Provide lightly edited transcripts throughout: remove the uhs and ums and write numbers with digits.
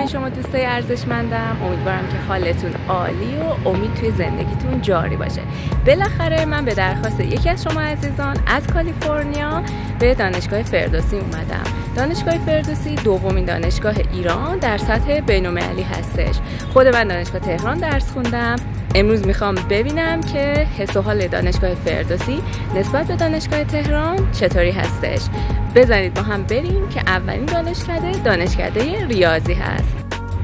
همه شما دوستای ارزشمندم. امیدوارم که حالتون عالی و امید توی زندگیتون جاری باشه. بالاخره من به درخواست یکی از شما عزیزان از کالیفرنیا به دانشگاه فردوسی اومدم. دانشگاه فردوسی دومین دانشگاه ایران در سطح بین‌المللی هستش. خود من دانشگاه تهران درس خوندم. امروز میخوام ببینم که حس و حال دانشگاه فردوسی نسبت به دانشگاه تهران چطوری هستش. بزنید با هم بریم که اولین دانشکده ریاضی هست.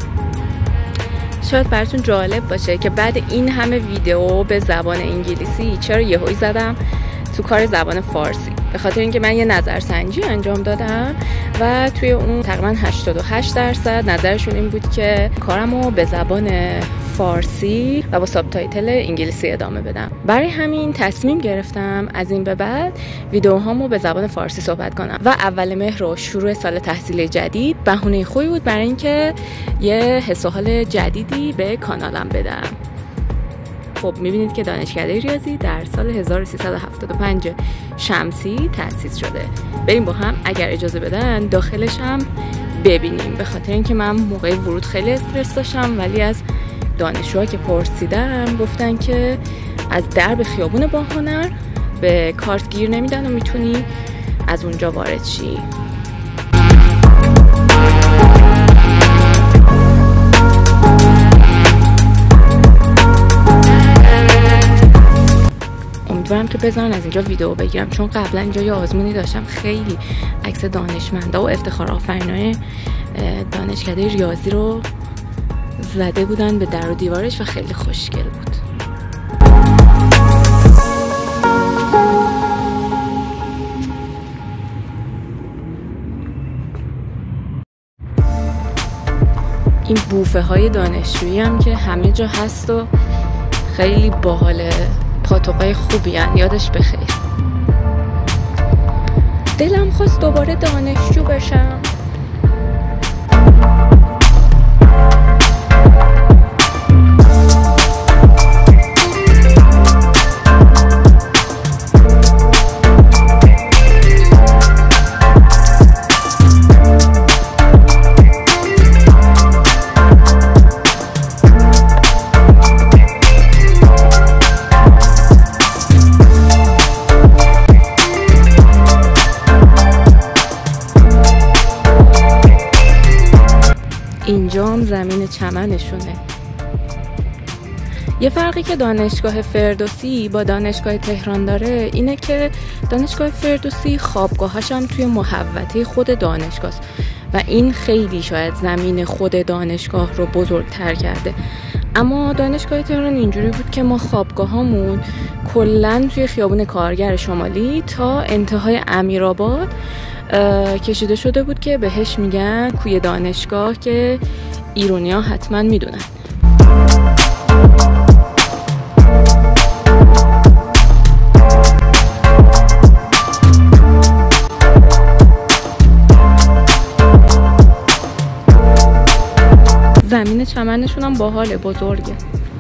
شاید براتون جالب باشه که بعد این همه ویدیو به زبان انگلیسی چرا یهویی زدم تو کار زبان فارسی. به خاطر اینکه من یه نظرسنجی انجام دادم و توی اون تقریبا 88% نظرشون این بود که کارمو به زبان فارسی و با سابتایتل انگلیسی ادامه بدم. برای همین تصمیم گرفتم از این به بعد ویدیوهامو به زبان فارسی صحبت کنم و اول مهر و شروع سال تحصیلی جدید بهونه خوبی بود برای اینکه یه حس و حال جدیدی به کانالم بدم. خب میبینید که دانشکده ریاضی در سال 1375 شمسی تأسیس شده. بریم با هم اگر اجازه بدن داخلش هم ببینیم، به خاطر اینکه من موقع ورود خیلی استرس داشتم، ولی از دانشجوها که پرسیدم گفتن که از درب خیابون باهنر به کارت گیر نمیدن و میتونی از اونجا وارد شی. امیدوارم که بذارن از اینجا ویدیو بگیرم، چون قبلا اینجا یه آزمونی داشتم خیلی عکس دانشمندا و افتخار آفرینای دانشکده ریاضی رو زده بودن به در و دیوارش و خیلی خوشگل بود. این بوفه های دانشجویی هم که همه جا هست و خیلی باحاله، پاتوقای خوبی هن. یادش بخیر. دلم خواست دوباره دانشجو بشم. اینجام زمین چمنشونه. یه فرقی که دانشگاه فردوسی با دانشگاه تهران داره اینه که دانشگاه فردوسی خوابگاهاش هم توی محوطه خود دانشگاه است و این خیلی شاید زمین خود دانشگاه رو بزرگتر کرده. اما دانشگاه تهران اینجوری بود که ما خوابگاهامون کلاً توی خیابون کارگر شمالی تا انتهای امیرآباد کشیده شده بود که بهش میگن کوی دانشگاه، که ایرانی‌ها حتما میدونن. زمین چمنشون هم باحاله، بزرگه.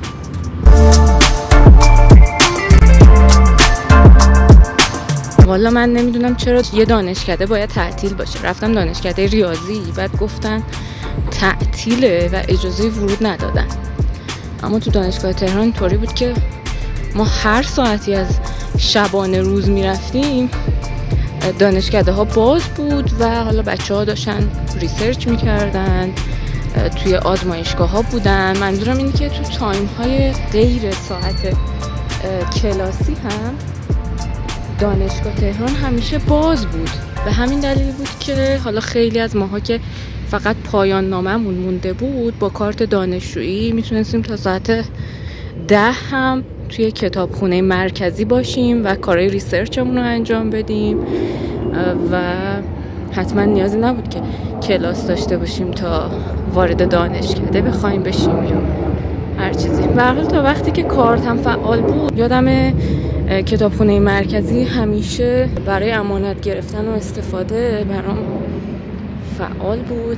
والا من نمیدونم چرا یه دانشکده باید تعطیل باشه. رفتم دانشکده ریاضی، بعد گفتن تعطیله و اجازه ورود ندادن. اما تو دانشگاه تهران اینطوری بود که ما هر ساعتی از شبانه روز میرفتیم دانشکده ها باز بود و حالا بچه ها داشتن ریسرچ میکردن، توی آزمایشگاه ها بودن. منظورم اینه که تو تایم های غیر ساعت کلاسی هم دانشگاه تهران همیشه باز بود. به همین دلیل بود که حالا خیلی از ماها که فقط پایان ناممون مونده بود با کارت دانشجویی میتونستیم تا ساعت 10 هم توی کتابخونه مرکزی باشیم و کارهای ریسرچمون رو انجام بدیم و حتما نیازی نبود که کلاس داشته باشیم تا وارد دانشکده بخوایم بشیم یا هر چیزی. به هر حال تا وقتی که کارتم فعال بود، یادم کتابخونه مرکزی همیشه برای امانت گرفتن و استفاده برام فعال بود.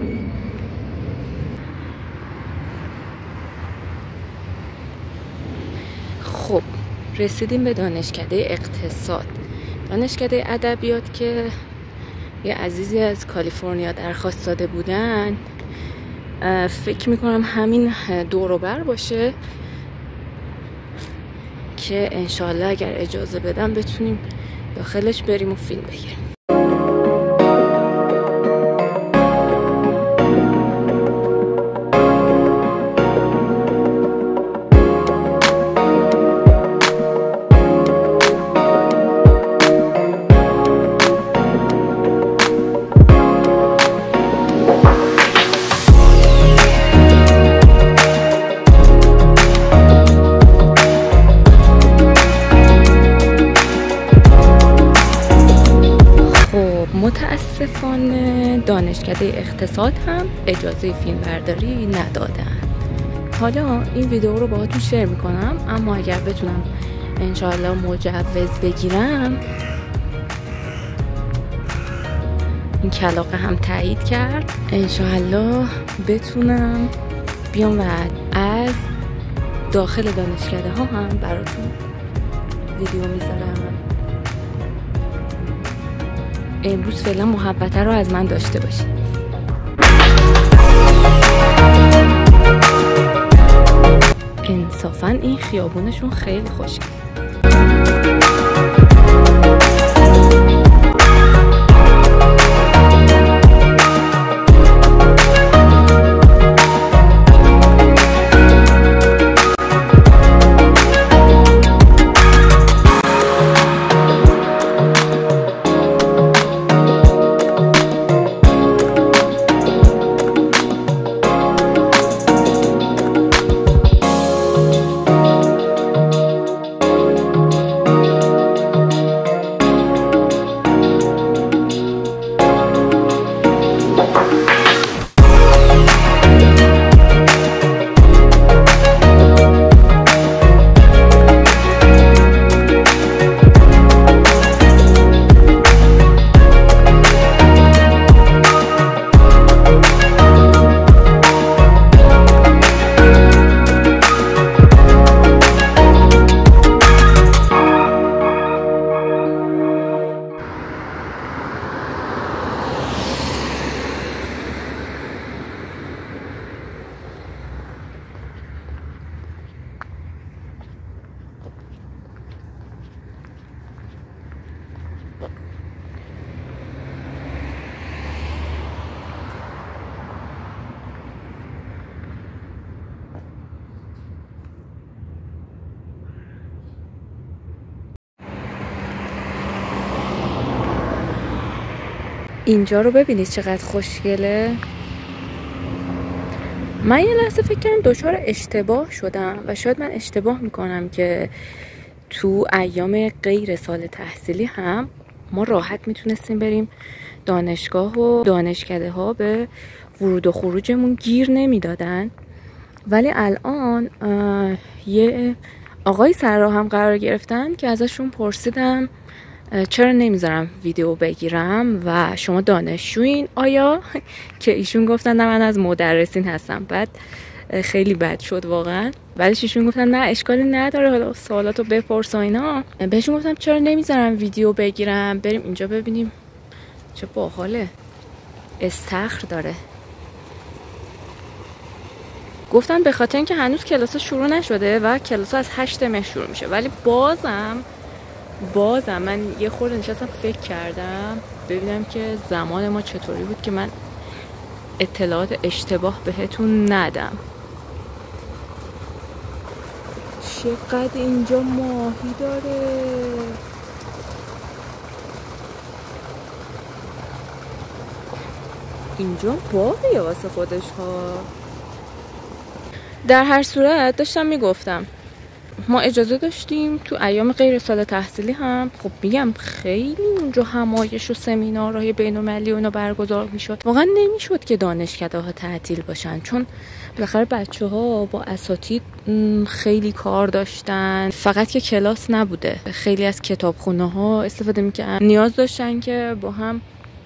خب رسیدیم به دانشکده اقتصاد. دانشکده ادبیات که یه عزیزی از کالیفرنیا درخواست داده بودن فکر میکنم همین دوروبر باشه که انشالله اگر اجازه بدم بتونیم داخلش بریم و فیلم بگیریم. متاسفانه دانشکده اقتصاد هم اجازه فیلم برداری ندادن. حالا این ویدیو رو باهاتون شیر میکنم، اما اگر بتونم انشاءالله مجوز بگیرم، این کلاغه هم تایید کرد، انشاءالله بتونم بیام و از داخل دانشکده ها هم براتون ویدیو میذارم. امروز فعلا محبته رو از من داشته باشید. انصافا این خیابونشون خیلی خوشگله. اینجا رو ببینید چقدر خوشگله. من یه لحظه فکر کردم دچار اشتباه شدم و شاید من اشتباه میکنم که تو ایام غیر سال تحصیلی هم ما راحت میتونستیم بریم دانشگاه و دانشکده ها به ورود و خروجمون گیر نمیدادن، ولی الان یه آقای سر راه هم قرار گرفتن که ازشون پرسیدم چرا نمیذارم ویدیو بگیرم و شما دانشجوین آیا؟ که ایشون گفتن نه من از مدرسین هستم. بعد خیلی بد شد واقعا، ولی ایشون گفتن نه اشکالی نداره، حالا سوالاتو بپرس و اینا. بهشون گفتم چرا نمیذارم ویدیو بگیرم، بریم اینجا ببینیم چه باحاله، استخر داره. گفتن به خاطر اینکه هنوز کلاس شروع نشده و کلاس از 8 مهر شروع میشه، ولی بازم من یه خورده نشستم فکر کردم ببینم که زمان ما چطوری بود که من اطلاعات اشتباه بهتون ندم. چقدر اینجا ماهی داره، اینجا باقیه واسه خودش ها. در هر صورت داشتم میگفتم ما اجازه داشتیم تو ایام غیر سال تحصیلی هم، خب میگم خیلی اونجا همایش و سمینارهای بین‌المللی اونا برگزار میشد. واقعا نمیشد که دانشکده ها تعطیل باشن، چون بالاخره بچه ها با اساتید خیلی کار داشتن، فقط که کلاس نبوده، خیلی از کتابخونه ها استفاده میکنن، نیاز داشتن که با هم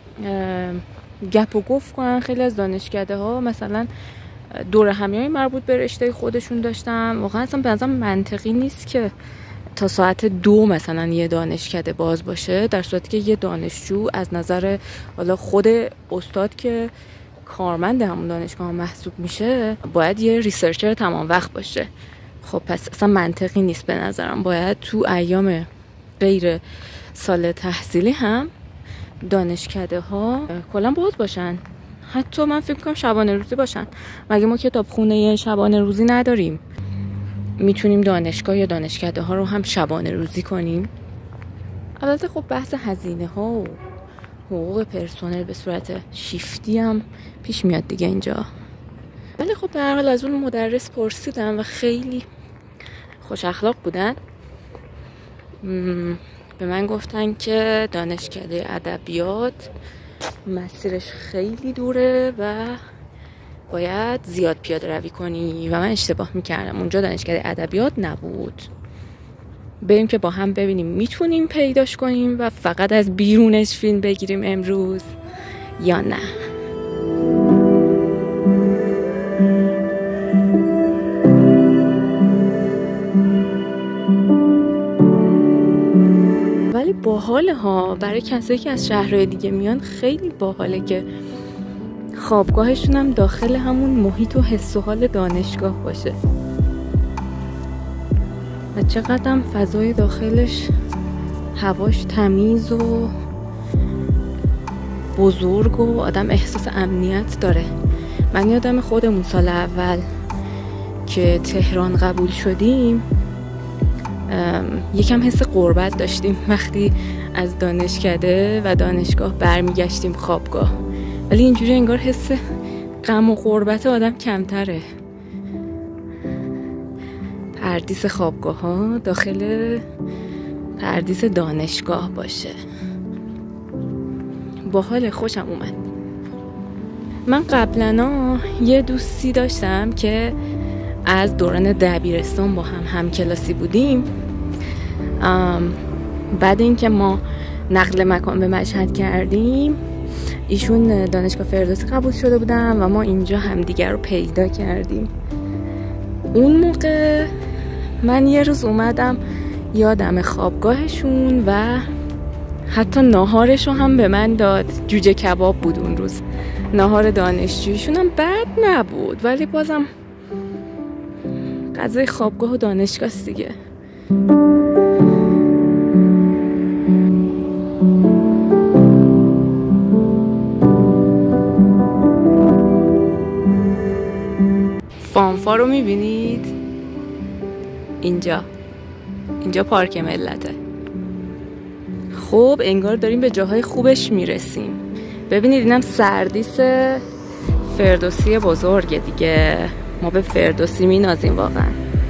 گپ و گفت کنن. خیلی از دانشکده ها مثلا دوره همیای مربوط به رشته خودشون داشتن. واقعا اصلا به نظرم منطقی نیست که تا ساعت 2 مثلا یه دانشکده باز باشه، در صورتی که یه دانشجو از نظر حالا خود استاد که کارمند همون دانشگاه محسوب میشه باید یه ریسرچر تمام وقت باشه. خب پس اصلا منطقی نیست به نظرم. باید تو ایام غیر سال تحصیلی هم دانشکده ها کلا باز باشن. حتی من فکر کنم شبانه روزی باشن. مگه ما کتابخونه شبانه روزی نداریم؟ میتونیم دانشگاه یا دانشکده ها رو هم شبانه روزی کنیم. البته خب بحث هزینه ها و حقوق پرسنل به صورت شیفتی هم پیش میاد دیگه اینجا. ولی خب به هر حال از اون مدرس پرسیدم و خیلی خوش اخلاق بودن. به من گفتن که دانشکده ادبیات مسیرش خیلی دوره و باید زیاد پیاده روی کنی و من اشتباه میکردم. اونجا دانشکده ادبیات نبود. بریم که با هم ببینیم میتونیم پیداش کنیم و فقط از بیرونش فیلم بگیریم امروز یا نه. ولی باحاله ها، برای کسایی که از شهرهای دیگه میان خیلی باحاله که خوابگاهشون هم داخل همون محیط و حس و حال دانشگاه باشه و چقدر هم فضای داخلش هواش تمیز و بزرگ و آدم احساس امنیت داره. من یادم خودمون سال اول که تهران قبول شدیم یکم حس غربت داشتیم وقتی از دانشکده و دانشگاه برمیگشتیم خوابگاه، ولی اینجوری انگار حس غم و غربت آدم کمتره. پردیس خوابگاه ها داخل پردیس دانشگاه باشه. باحال، خوشم اومد. من قبلا یه دوستی داشتم که از دوران دبیرستان با هم کلاسی بودیم. بعد اینکه ما نقل مکان به مشهد کردیم ایشون دانشگاه فردوسی قبول شده بودن و ما اینجا همدیگر رو پیدا کردیم. اون موقع من یه روز اومدم یادم خوابگاهشون و حتی ناهارشو هم به من داد. جوجه کباب بود اون روز. ناهار دانشجویشون هم بد نبود، ولی بازم غذای خوابگاه و دانشگاه دیگه. فانفا رو میبینید؟ اینجا پارک ملته. خب انگار داریم به جاهای خوبش میرسیم. ببینید اینم سردیس فردوسی بزرگه دیگه. ما به فردوسی مینازیم واقعا.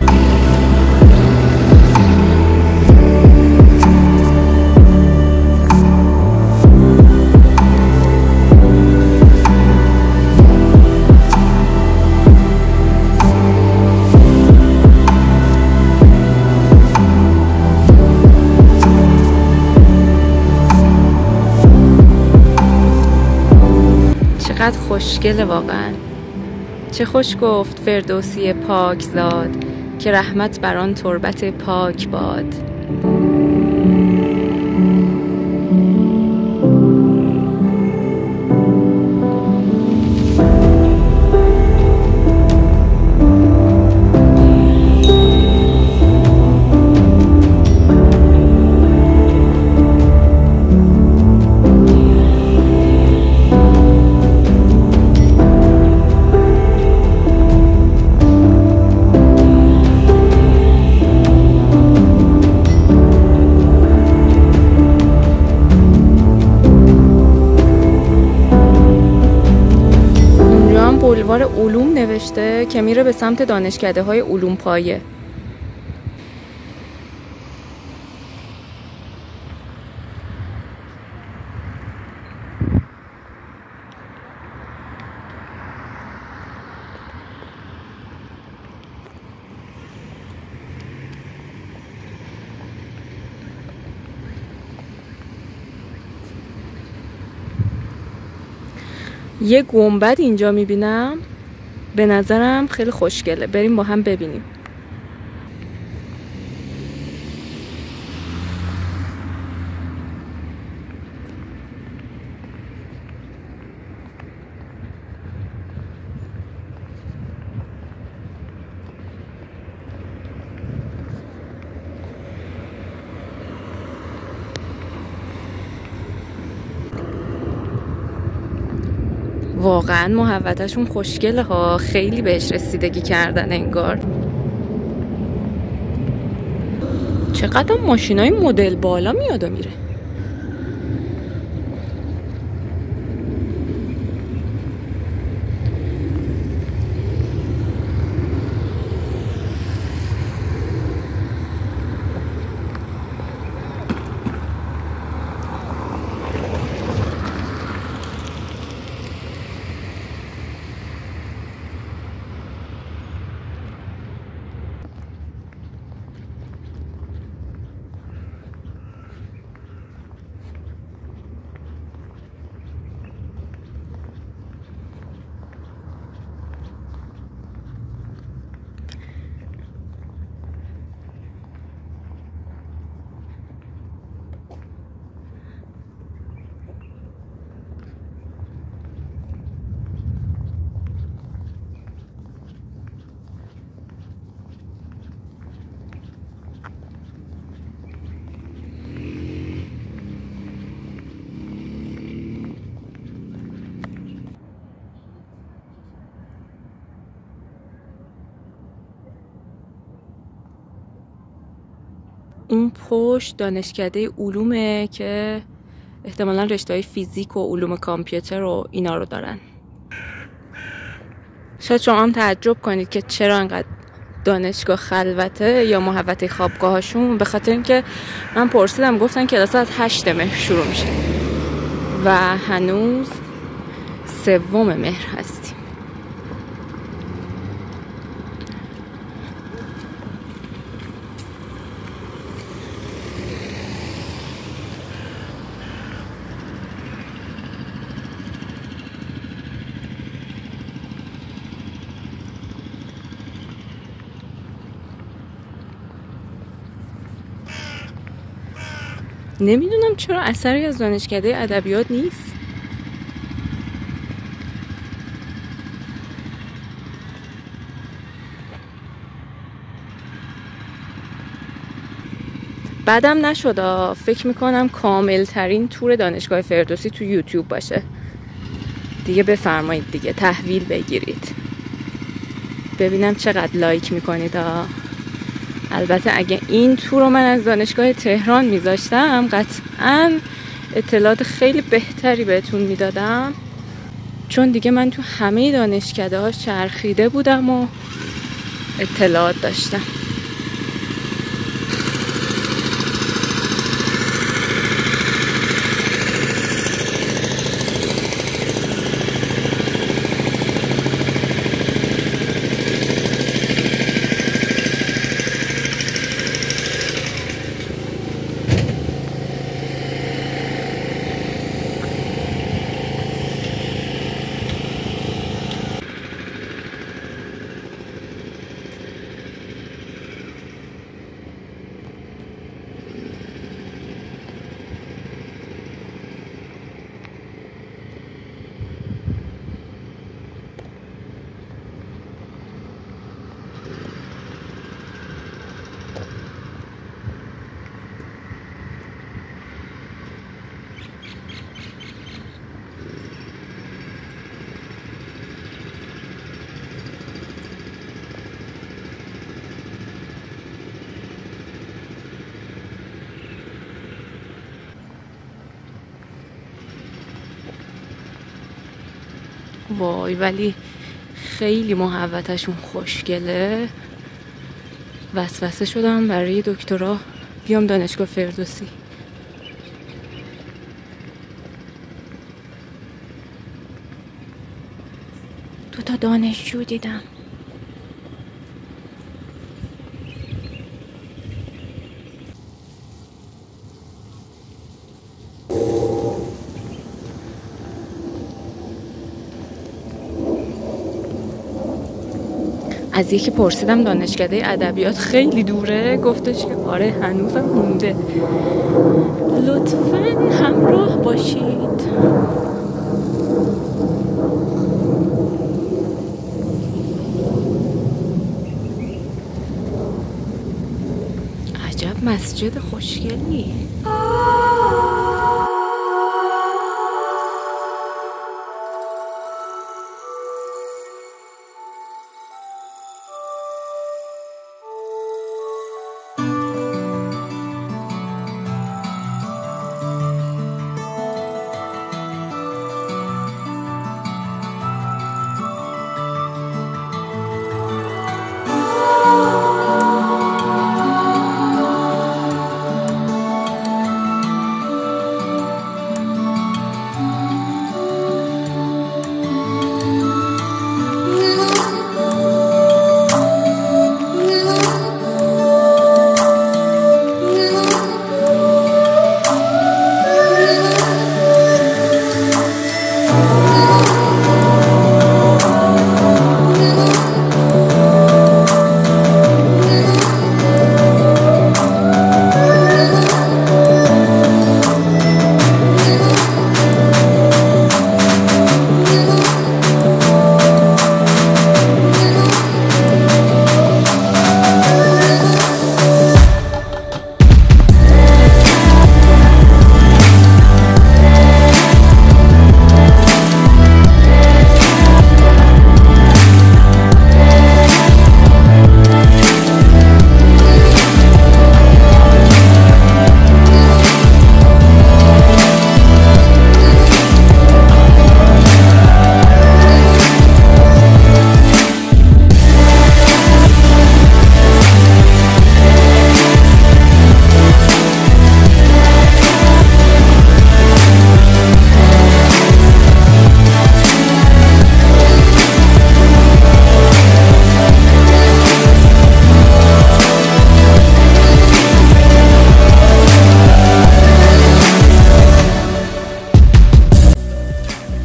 چقدر خوشگله واقعا. چه خوش گفت فردوسی پاک زاد که رحمت بر آن تربت پاک باد. بولوار علوم نوشته که میره به سمت دانشکده های علوم پایه. یه گنبد اینجا میبینم، به نظرم خیلی خوشگله. بریم با هم ببینیم. واقعا محوطه‌شون خوشگله ها، خیلی بهش رسیدگی کردن انگار. چقدر ماشینای مدل بالا میاد و میره. اون پشت دانشکده علومه که احتمالاً رشته‌های فیزیک و علوم کامپیوتر و اینا رو دارن. شاید شما هم تعجب کنید که چرا انقدر دانشگاه خلوته یا محوطه خوابگاهاشون. به خاطر اینکه من پرسیدم، گفتن کلاس از 8 مهر شروع میشه و هنوز 3 مهر هستیم. نمیدونم چرا اثری از دانشکده ادبیات نیست. بعدم نشد، فکر میکنم کامل ترین تور دانشگاه فردوسی تو یوتیوب باشه دیگه. بفرمایید دیگه تحویل بگیرید ببینم چقدر لایک میکنید. البته اگه این تور رو من از دانشگاه تهران میذاشتم قطعاً اطلاعات خیلی بهتری بهتون میدادم، چون دیگه من تو همه دانشکده ها چرخیده بودم و اطلاعات داشتم. وای ولی خیلی محوطه‌شون خوشگله. وسوسه شدم برای دکترا بیام دانشگاه فردوسی. دو تا دانشجو دیدم. از یکی پرسیدم دانشکده ادبیات خیلی دوره، گفتش که آره هنوزم مونده. لطفاً همراه باشید. عجب مسجد خوشگلی.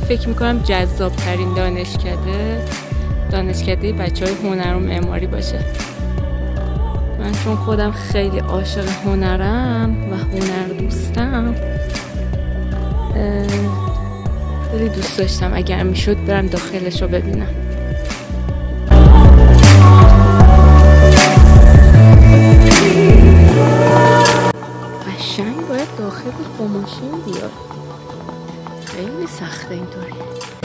فکر میکنم جذاب ترین دانشکده بچهای هنر و معماری باشه. من چون خودم خیلی عاشق هنرم و هنر دوستم، خیلی دوست داشتم اگر میشد برم داخلش رو ببینم. قشنگ باید داخلش با ماشین بیاد، خیلی سخته اینطوری.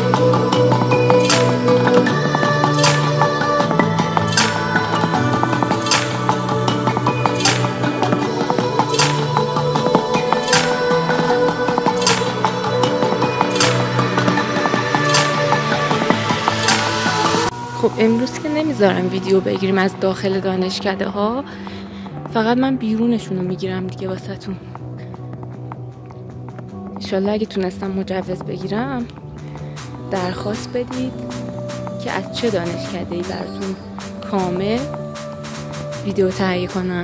خب امروز که نمیذارم ویدیو بگیریم از داخل دانشکده ها، فقط من بیرونشون رو میگیرم دیگه واسهتون. انشالله اگه تونستم مجوز بگیرم درخواست بدید که از چه دانشکده‌ای براتون کامل ویدیو تهیه کنم.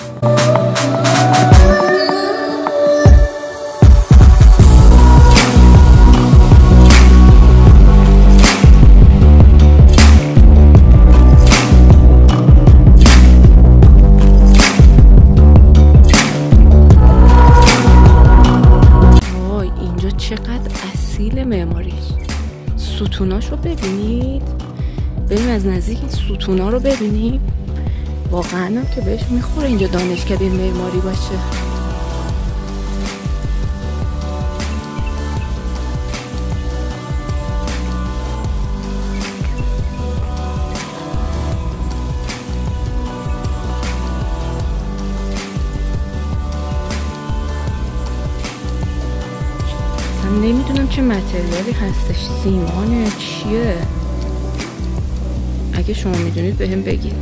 معماریش ستوناشو ببینید، بریم از نزدیک این ستونا رو ببینیم. واقعا هم که بهش میخوره اینجا دانشکده معماری باشه. نمیدونم چه متریالی هستش، سیمانه چیه؟ اگه شما میدونید بهم بگید.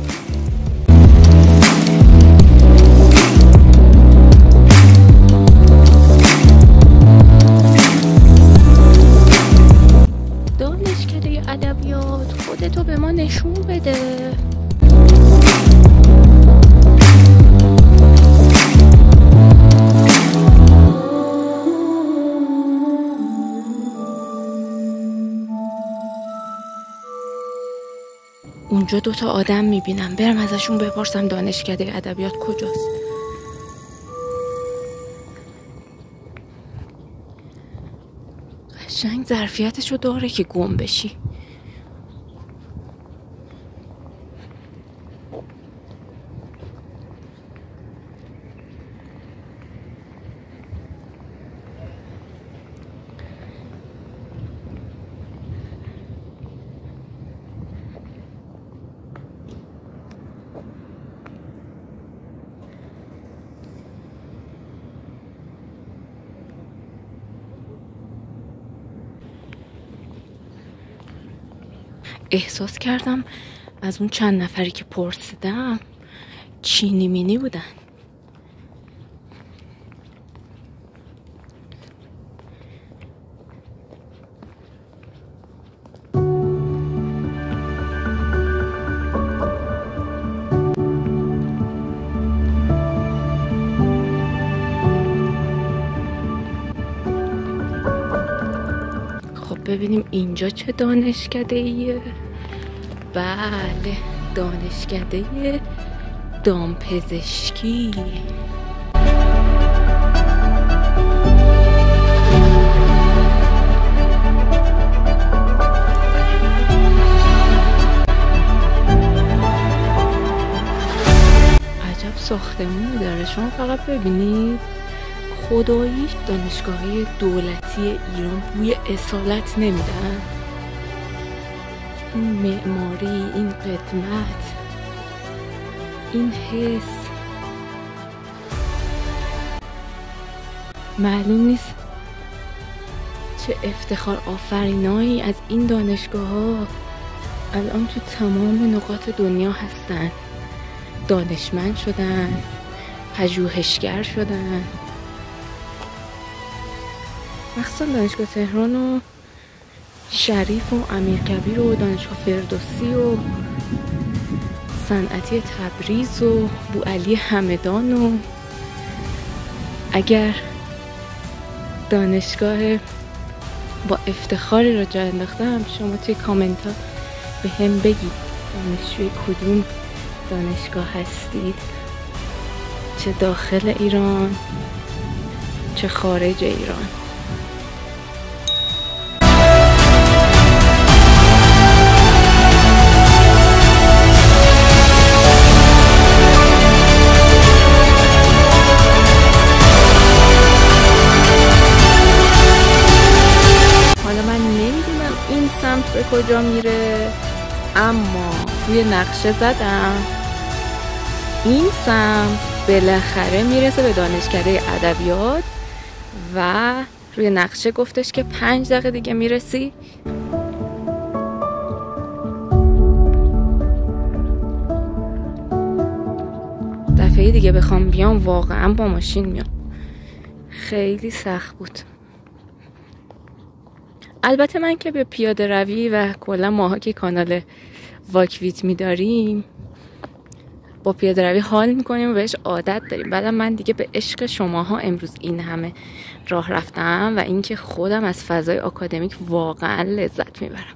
دانشکده ادبیات خودتو به ما نشون بده. اونجا دوتا آدم میبینم، برم ازشون بپرسم دانشکده ادبیات کجاست. قشنگ ظرفیتشو داره که گم بشی. احساس کردم از اون چند نفری که پرسیدم چینی مینی بودن. ببینیم اینجا چه دانشکده‌ایه. بله، دانشکده دامپزشکی. عجب ساختمونی داره، شما فقط ببینید. خداییش دانشگاه دولتی ایران بوی اصالت نمیدن. این معماری، این قدمت، این حس، معلوم نیست چه افتخار آفرینایی از این دانشگاه ها الان تو تمام نقاط دنیا هستن. دانشمند شدن، پژوهشگر شدن. مخصوصا دانشگاه تهران و شریف و امیرکبیر و دانشگاه فردوسی و صنعتی تبریز و بوعلی همدان و اگر دانشگاه با افتخاری رو جا انداختم. شما توی کامنت ها به هم بگید دانشجوی کدوم دانشگاه هستید، چه داخل ایران چه خارج ایران. حالا من نمیدونم این سمت به کجا میره، اما روی نقشه زدم این سمت بالاخره میرسه به دانشکده ادبیات و روی نقشه گفتش که 5 دقیقه دیگه میرسی. دفعه دیگه بخوام بیام واقعا با ماشین میام، خیلی سخت بود. البته من که به پیاده روی و کلا ماها که کانال واکویت میداریم با پیاده روی حال میکنیم و بهش عادت داریم. بعدم من دیگه به عشق شماها امروز این همه راه رفتم و اینکه خودم از فضای آکادمیک واقعا لذت میبرم.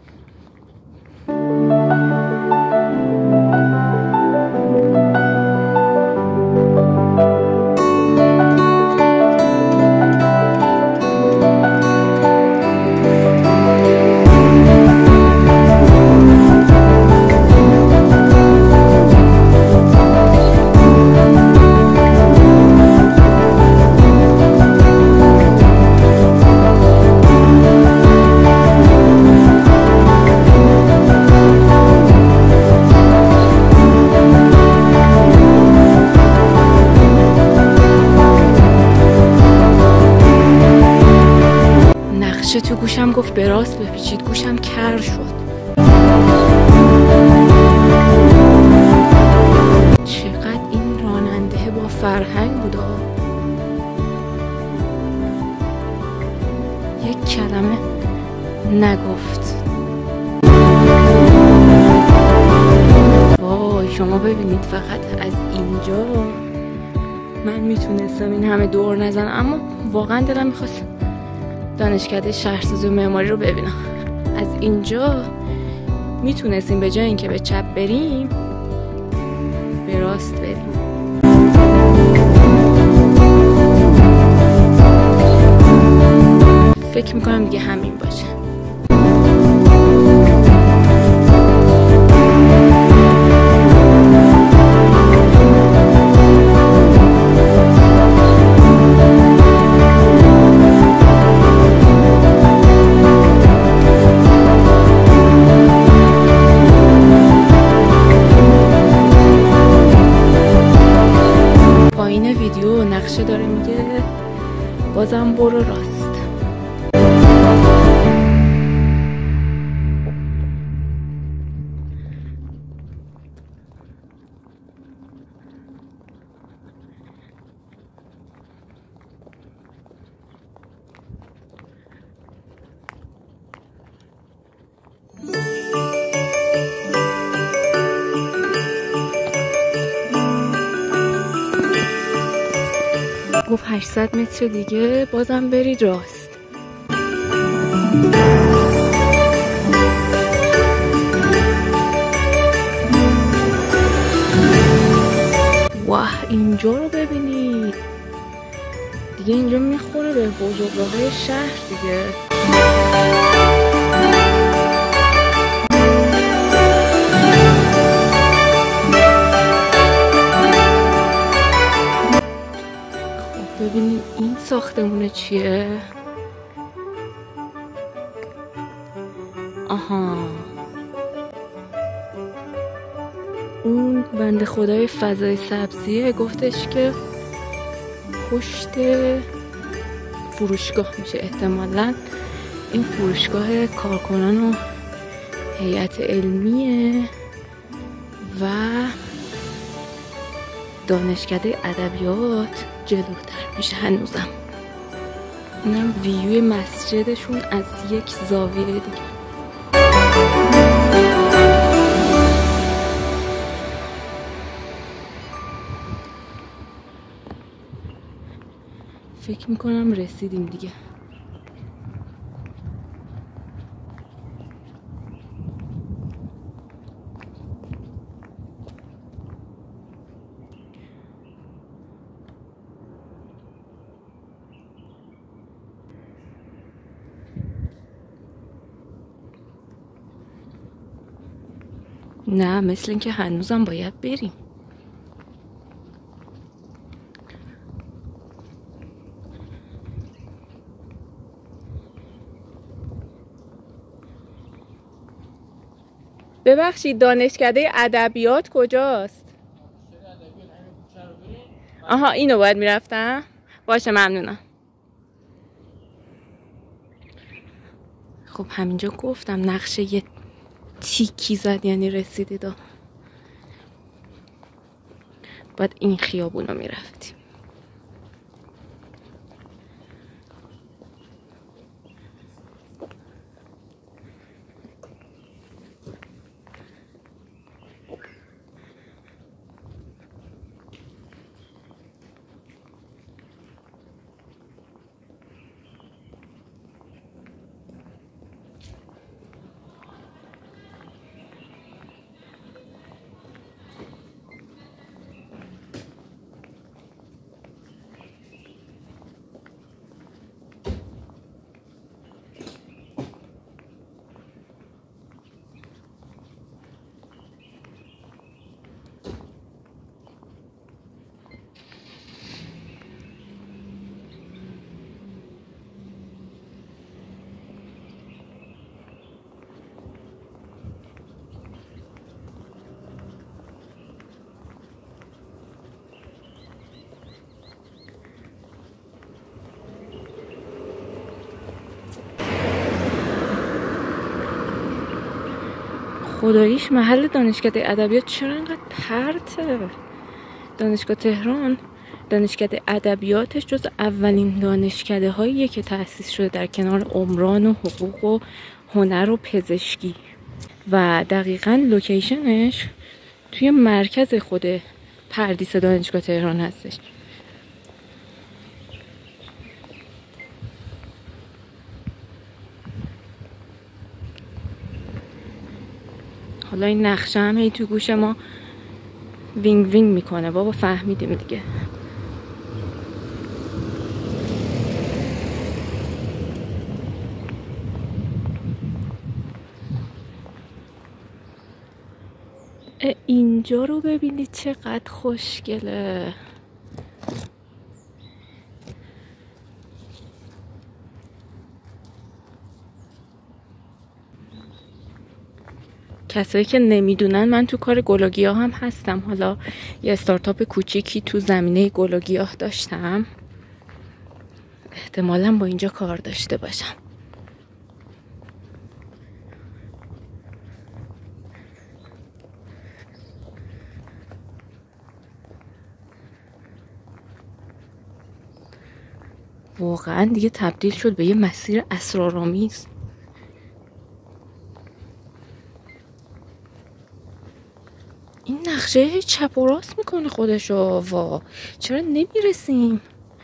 تو گوشم گفت به راست بپیچید، گوشم کر شد. چقدر این راننده با فرهنگ بود. یک کلمه نگفت. وای شما ببینید فقط از اینجا من میتونستم این همه دور نزنم، اما واقعا دلم میخواست دانشکده شهرسازی و معماری رو ببینم. از اینجا میتونستیم به جای اینکه به چپ بریم به راست بریم. فکر میکنم دیگه همین باشه. نقشه داره میگه بازم برو راست. گفت 800 متر دیگه بازم برید راست. واه اینجا رو ببینید دیگه، اینجا میخوره به بزرگراه‌های شهر دیگه. ببینید این ساختمونه چیه؟ آها اون بنده خدای فضای سبزیه، گفتش که پشت فروشگاه میشه. احتمالاً این فروشگاه کارکنان و هیئت علمیه و دانشکده ادبیات جلوتر میشه هنوزم. اینم ویوی مسجدشون از یک زاویه دیگه. فکر میکنم رسیدیم دیگه. نه، مثل اینکه هنوزم باید بریم. ببخشید دانشکده ادبیات کجاست؟ آها اینو باید میرفتم؟ باشه ممنونم. خب همینجا گفتم نقشه یه تیکی زد یعنی رسیدید. باید این خیابون رو میرفتیم. خداییش محل دانشکده ادبیات چرا اینقدر پرته؟ دانشگاه تهران دانشکده ادبیاتش جز اولین دانشکده هاییه که تأسیس شده در کنار عمران و حقوق و هنر و پزشکی و دقیقاً لوکیشنش توی مرکز خود پردیس دانشگاه تهران هستش. حالا این نقشه هم هی تو گوش ما وینگ وینگ میکنه. بابا فهمیدیم دیگه. اینجا رو ببینید چقدر خوشگله. کسایی که نمیدونن من تو کار گل و گیاه هم هستم. حالا یه استارتاپ کوچیکی تو زمینه گل و گیاه داشتم. احتمالاً با اینجا کار داشته باشم. واقعا دیگه تبدیل شد به یه مسیر اسرارآمیز. این نقشه چپ و راست میکنه خودشو. وا چرا نمیرسیم؟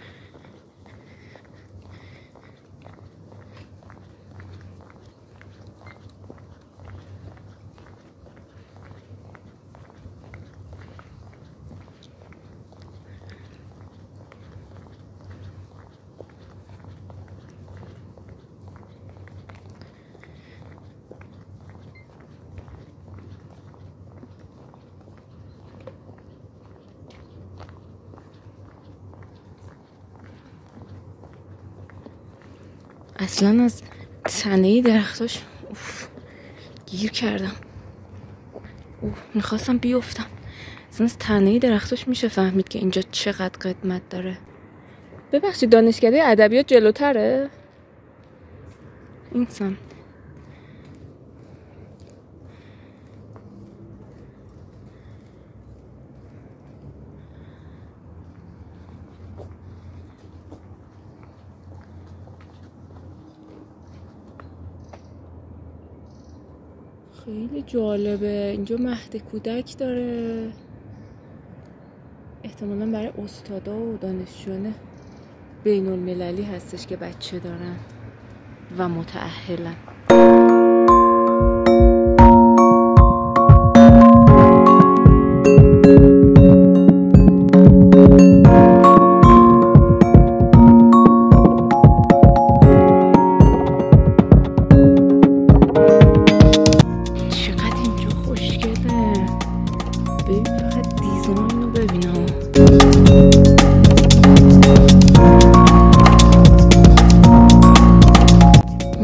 اصلا از تنه درختاش گیر کردم. میخواستم بیفتم. اصلا از تنه درختاش میشه فهمید که اینجا چقدر قدمت داره. ببخشید دانشکده ادبیات جلوتره؟ این سمت. خیلی جالبه. اینجا مهد کودک داره. احتمالاً برای استادا و دانشجویان بین المللی هستش که بچه دارن و متأهلن. چقدر اینجا خوشگله.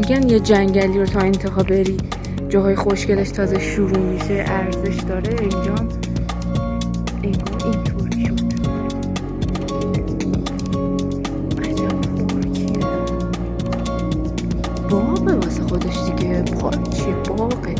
میگن یه جنگلی رو تا انتها بری جاهای خوشگلش تازه شروع میشه ارزش داره، اینجا انگار اینطوری شد. عجب پارکیه، باغه واسه خودش دیگه، پارکیه باغه.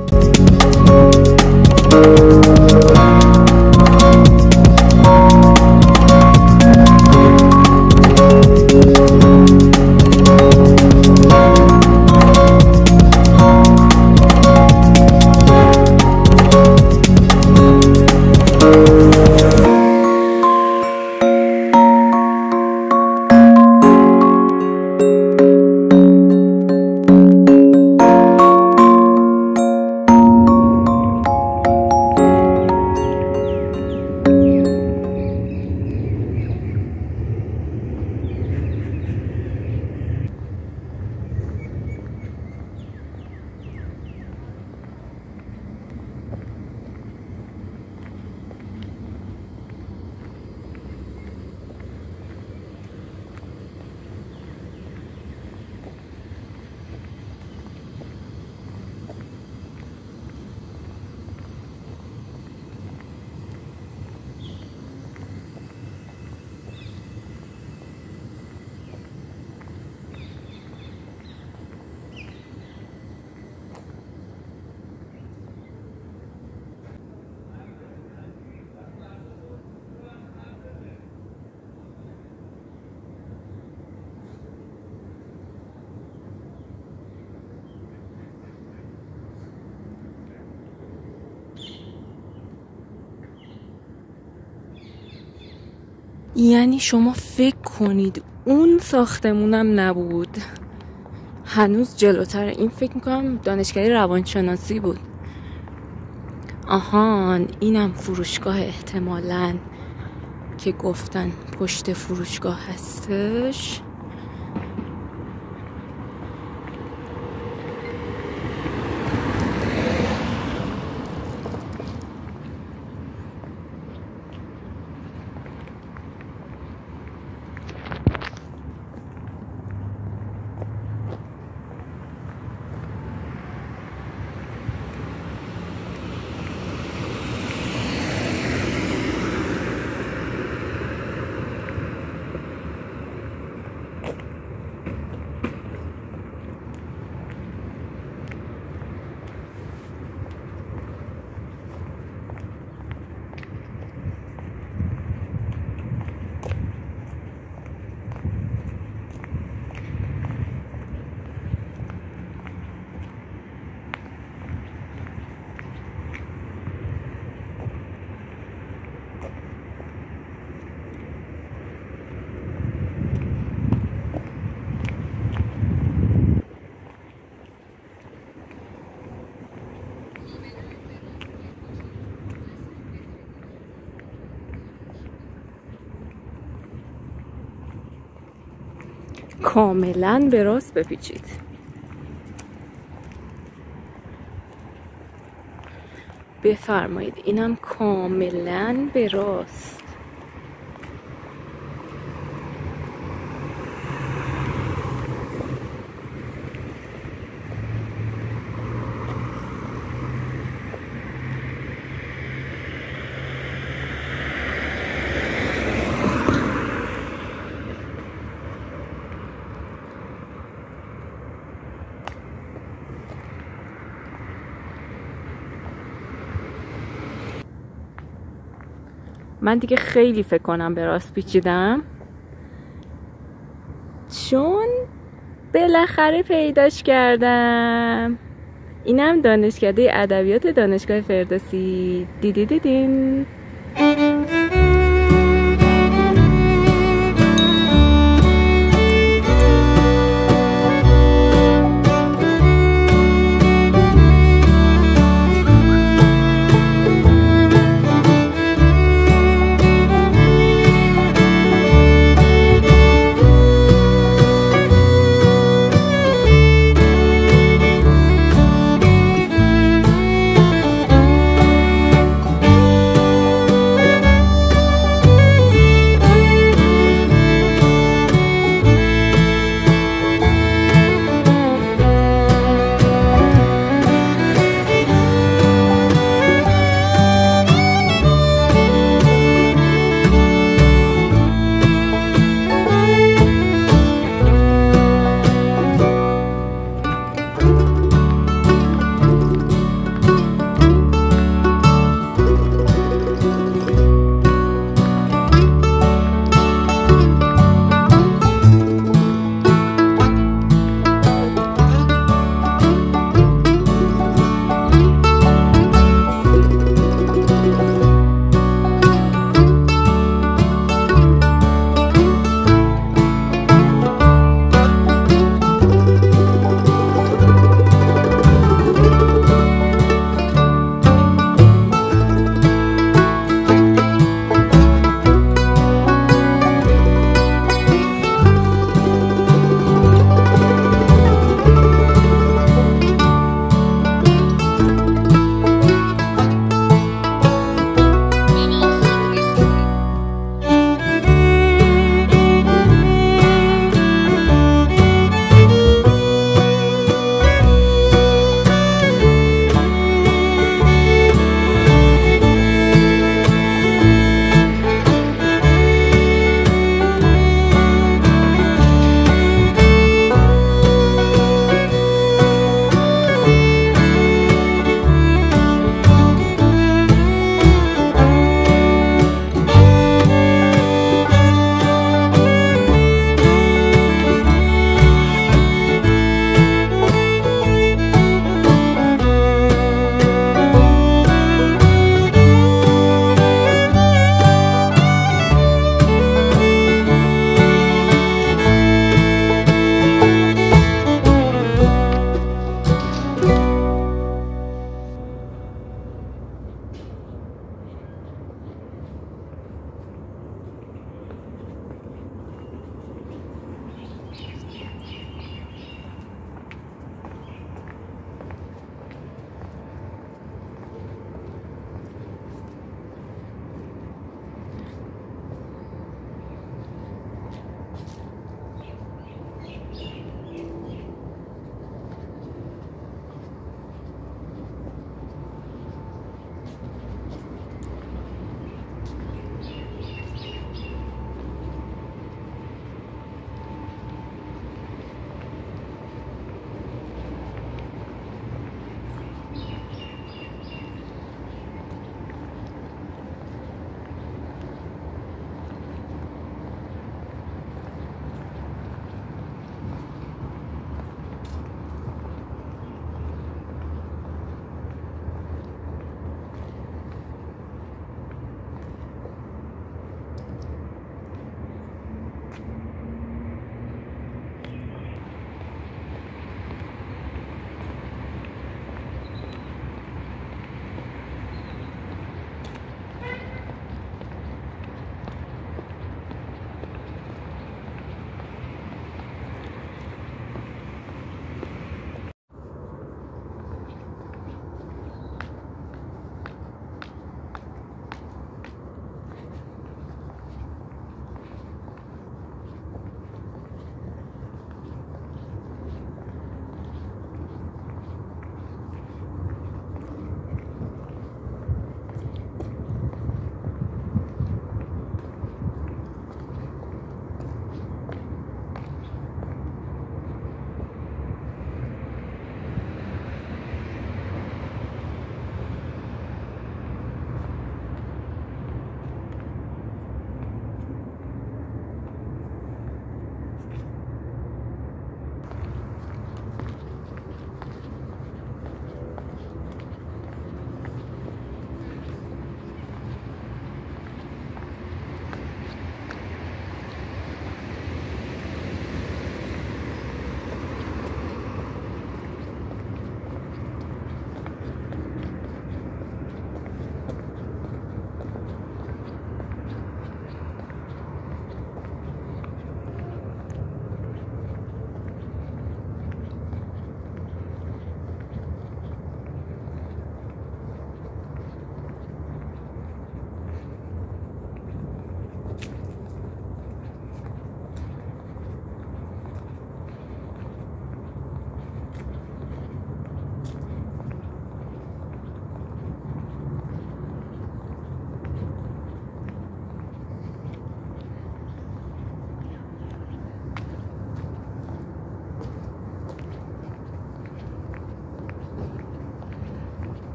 یعنی شما فکر کنید اون ساختمونم نبود، هنوز جلوتر. این فکر میکنم دانشکده روانشناسی بود. آهان اینم فروشگاه احتمالاً که گفتن پشت فروشگاه هستش. کاملا به راست بپیچید. بفرمایید، اینم کاملا به راست. من دیگه خیلی فکر کنم به راست پیچیدم، چون بالاخره پیداش کردم. اینم دانشکده ادبیات دانشگاه فردوسی. دیدین.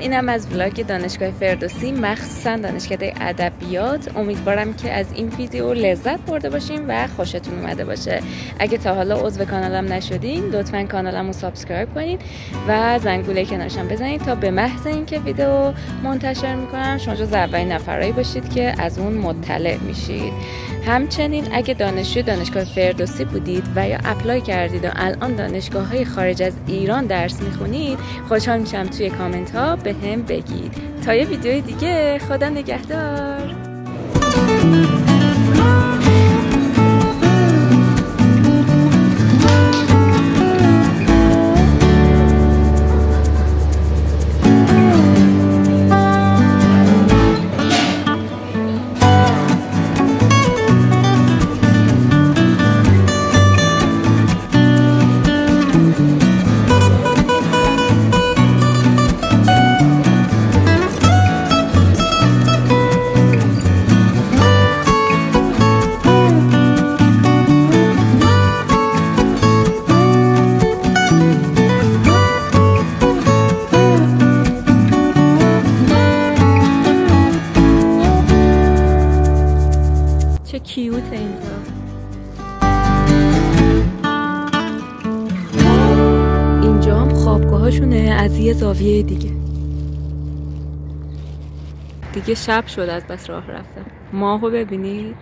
اینم از ولاگ دانشگاه فردوسی، مخصوصا دانشکده ادبیات. امیدوارم که از این ویدیو لذت برده باشیم و خوشتون اومده باشه. اگه تا حالا عضو کانالم نشدین لطفاً کانالم رو سابسکرایب کنین و زنگوله کنارشم بزنید تا به محض اینکه ویدیو منتشر میکنم شما جز اولین نفرایی باشید که از اون مطلع میشید. همچنین اگه دانشجوی دانشگاه فردوسی بودید و یا اپلای کردید و الان دانشگاه‌های خارج از ایران درس میخونید، خوشحال میشم توی کامنت ها به هم بگید. تا یه ویدیوی دیگه، خدا نگهدار. چه کیوت اینجا. اینجا هم خوابگاهاشونه از یه زاویه دیگه شب شد از بس راه رفتم. ماهو ببینید.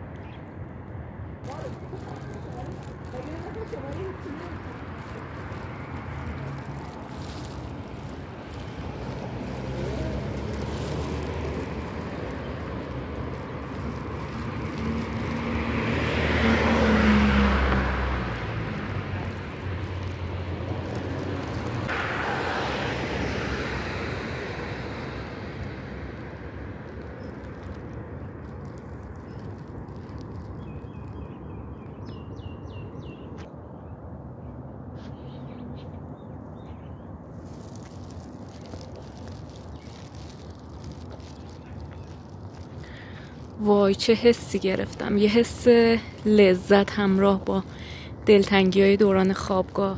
وای چه حسی گرفتم، یه حس لذت همراه با دلتنگی های دوران خوابگاه.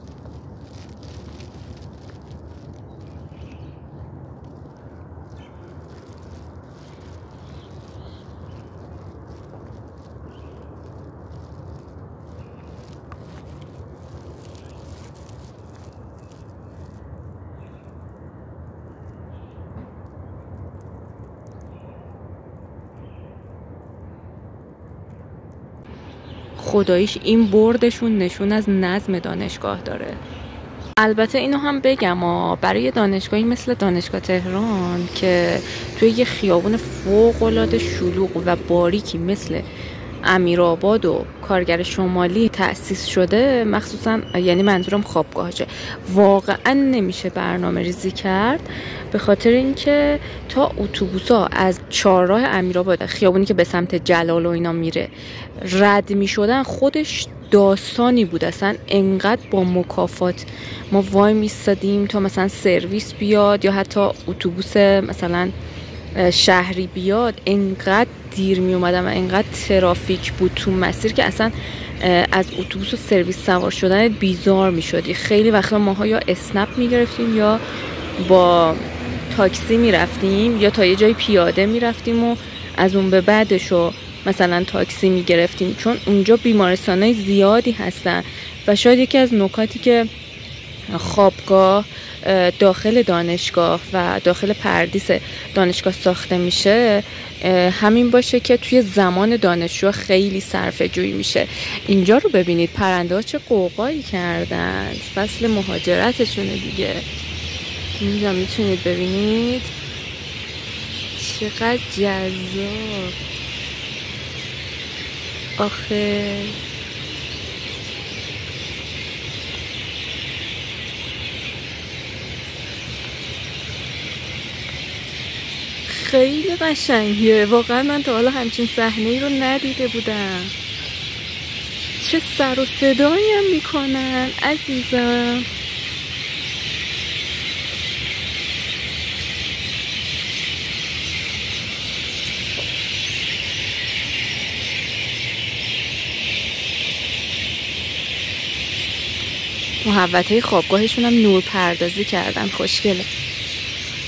خداییش این بردشون نشون از نظم دانشگاه داره. البته اینو هم بگم برای دانشگاهی مثل دانشگاه تهران که توی یه خیابون فوق‌العاده شلوغ و باریکی مثل امیرآباد و کارگر شمالی تأسیس شده، مخصوصا یعنی منظورم خوابگاهشه، واقعا نمیشه برنامه ریزی کرد، به خاطر اینکه تا اتوبوسا از چهارراه امیرآباد، خیابونی که به سمت جلال و اینا میره، رد میشدن خودش داستانی بود. اصلا انقدر با مکافات ما وای میستادیم تا مثلا سرویس بیاد یا حتی اتوبوس مثلا شهری بیاد، انقدر دیر می اومدم و انقدر ترافیک بود تو مسیر که اصلا از اتوبوس و سرویس سوار شدن بیزار می شدی. خیلی وقتا ماها یا اسنپ می گرفتیم یا با تاکسی می رفتیم یا تا یه جای پیاده می رفتیم و از اون به بعدشو مثلا تاکسی می گرفتیم، چون اونجا بیمارستانای زیادی هستن و شاید یکی از نکاتی که خوابگاه داخل دانشگاه و داخل پردیس دانشگاه ساخته میشه همین باشه که توی زمان دانشجو خیلی صرفه جویی میشه. اینجا رو ببینید، پرنده ها چه قوقایی کردن، فصل مهاجرتشونه دیگه. اینجا میتونید ببینید چقدر جذاب. آخه خیلی قشنگیه واقعا. من تا حالا همچین صحنه‌ای رو ندیده بودم. چه سر و صدایی هم میکنن عزیزم. محوطه خوابگاهشون هم نور پردازی کردن، خوشگله.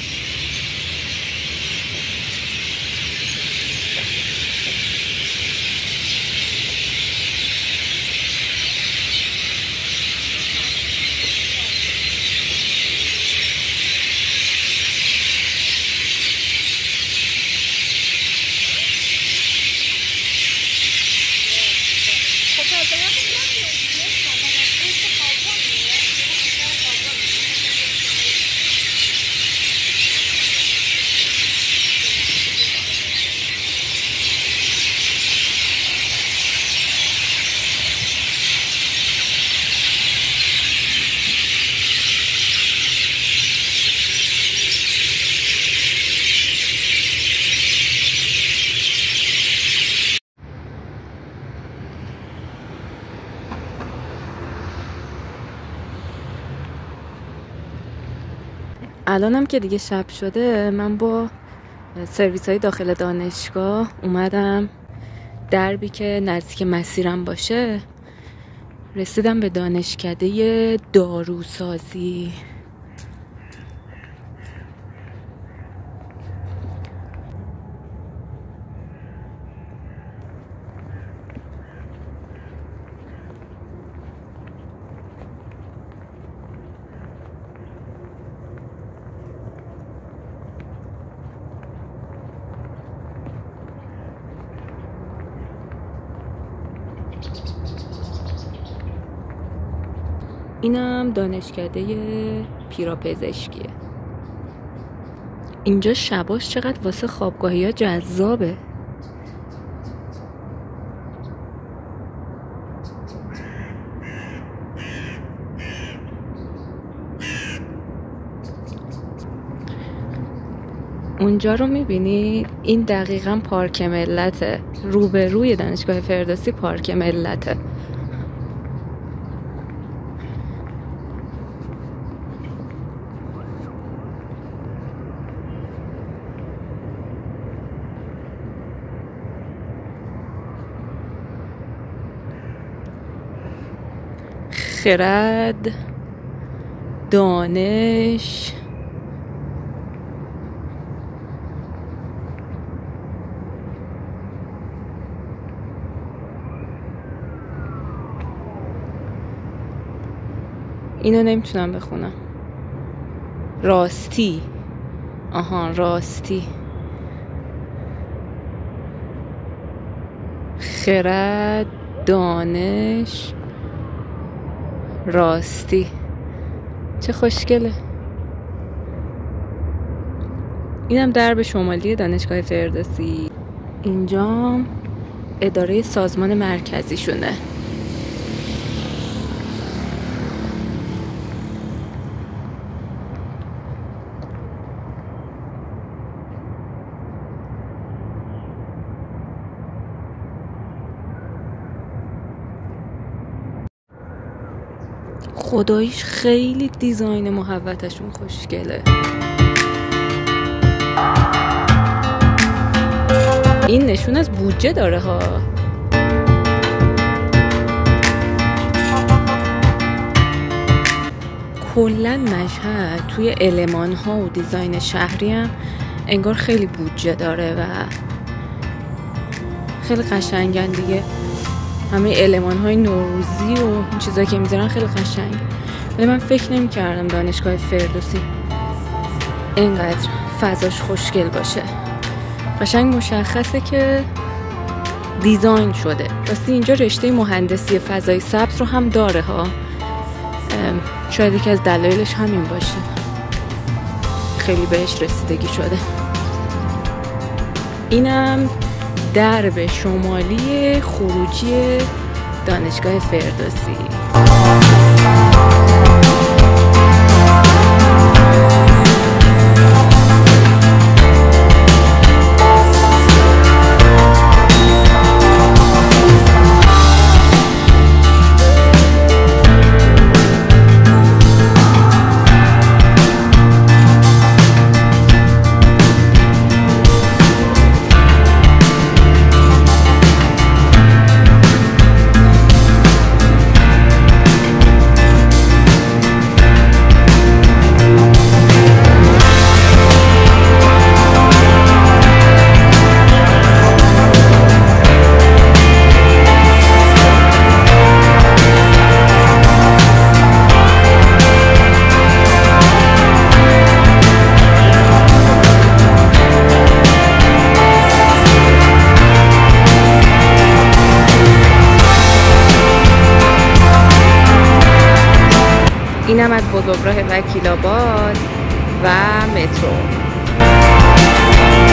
الانم که دیگه شب شده، من با سرویس های داخل دانشگاه اومدم دربی که نزدیک مسیرم باشه. رسیدم به دانشکده داروسازی. اینم دانشکده پیراپزشکیه. اینجا شباش چقدر واسه خوابگاهی ها جذابه. اونجا رو میبینید؟ این دقیقاً پارک ملته. روبروی دانشگاه فردوسی پارک ملته. خرد، دانش، اینو نمیتونم بخونم. راستی، راستی، خرد، دانش، راستی. چه خوشگله. اینم درب شمالی دانشگاه فردوسی. اینجا اداره سازمان مرکزی شونه. خداییش خیلی دیزاین محوطشون خوشگله. این نشون از بودجه داره ها. کلن مشهد توی المان ها و دیزاین شهری هم انگار خیلی بودجه داره و خیلی قشنگن دیگه. همه المان های نوروزی و این چیزایی که میذارن خیلی قشنگ. ولی من فکر نمی کردم دانشگاه فردوسی اینقدر فضاش خوشگل باشه. قشنگ مشخصه که دیزاین شده. راستی اینجا رشته مهندسی فضای سبز رو هم داره ها. شاید یکی از دلایلش همین باشه. خیلی بهش رسیدگی شده. اینم درب شمالی خروجی دانشگاه فردوسی. اینم از بزرگراه وکیل آباد و مترو.